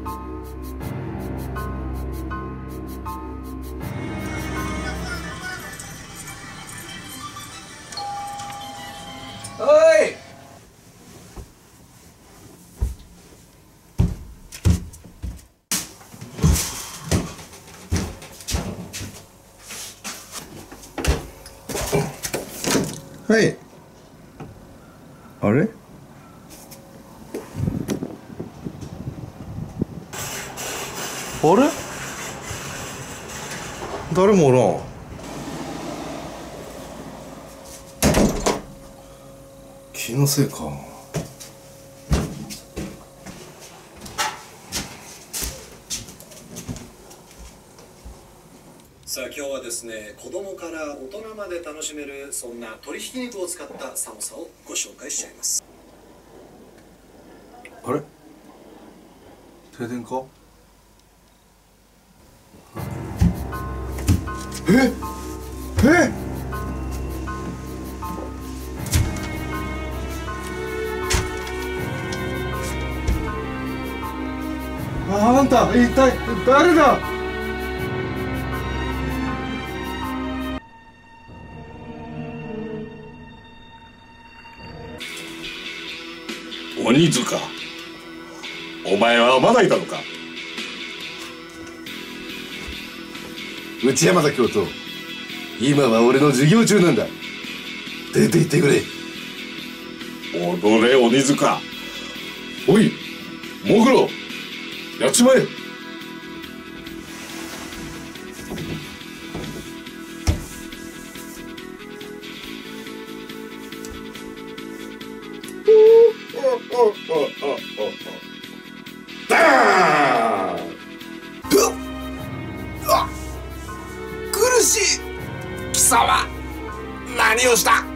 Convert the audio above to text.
おい。はい。あれ？あれ？誰もおらん。気のせいか。 さあ今日はですね、子供から大人まで楽しめるそんな鶏ひき肉を使った寒さをご紹介しちゃいます。 あれ？停電か？え？あんた一体誰だ？ 鬼塚、お前はまだいたのか。 内山田教頭、今は俺の授業中なんだ。出て行ってくれ。 踊れ鬼塚。おいモグロ、やっちまえ。 苦しい。貴様何をした？